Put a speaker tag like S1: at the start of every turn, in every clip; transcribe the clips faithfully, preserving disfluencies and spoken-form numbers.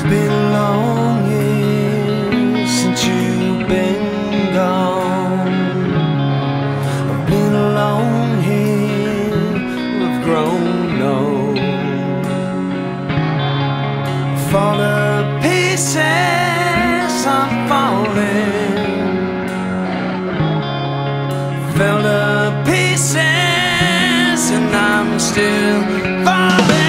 S1: been a long year since you've been gone. I've been alone here, we've grown old. Fall to pieces, I'm falling. Fell to pieces and I'm still falling.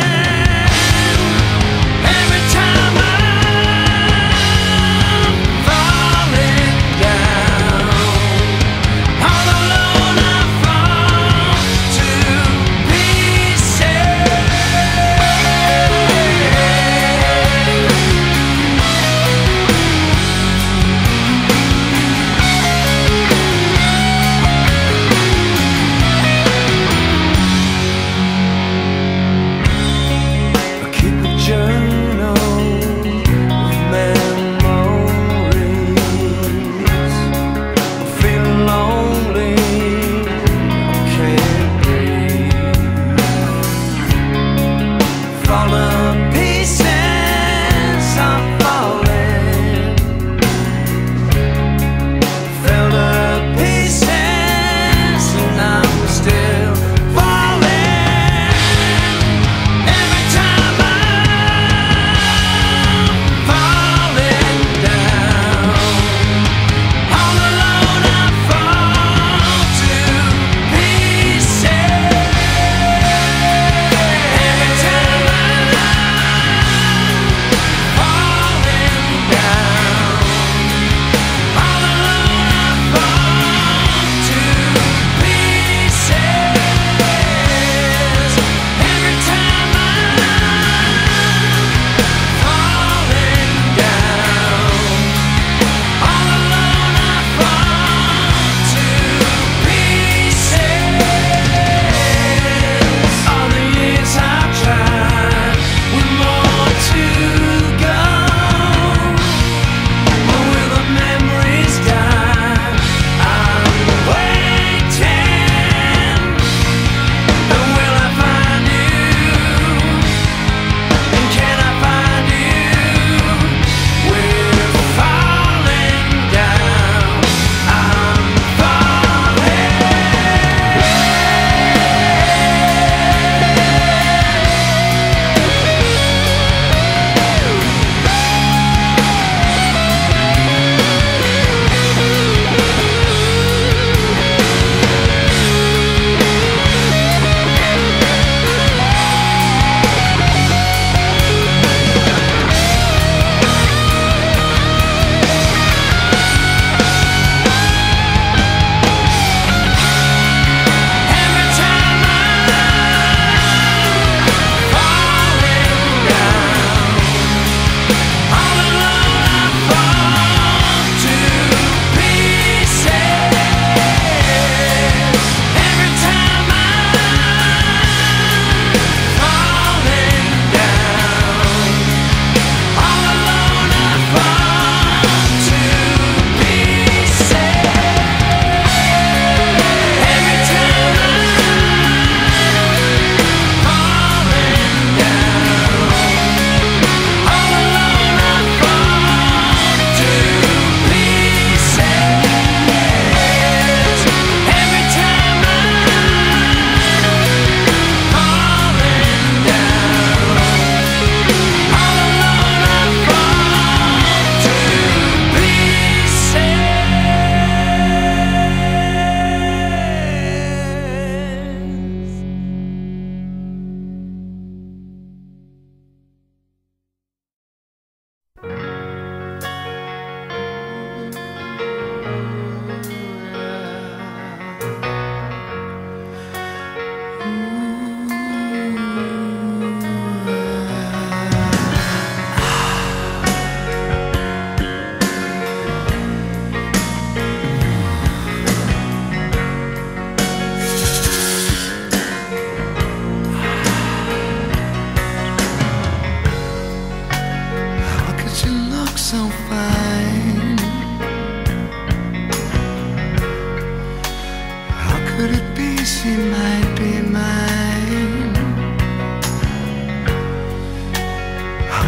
S2: she might be mine. How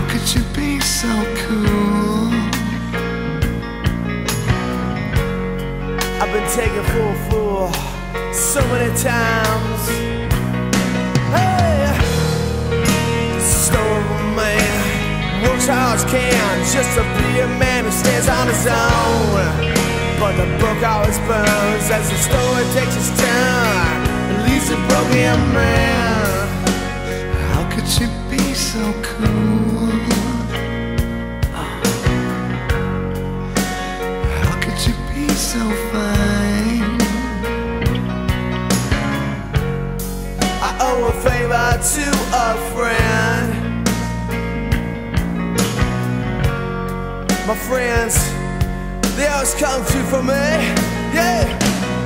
S1: could you be so cool? I've been taken for a fool so many times. Hey, stone man works hard as can just to be a man who stands on his own. But the book always burns as the story takes its turn and leaves a broken man. How could you be so cool? How could you be so fine? I owe a favor to a friend. My friends, they always come through for me, yeah.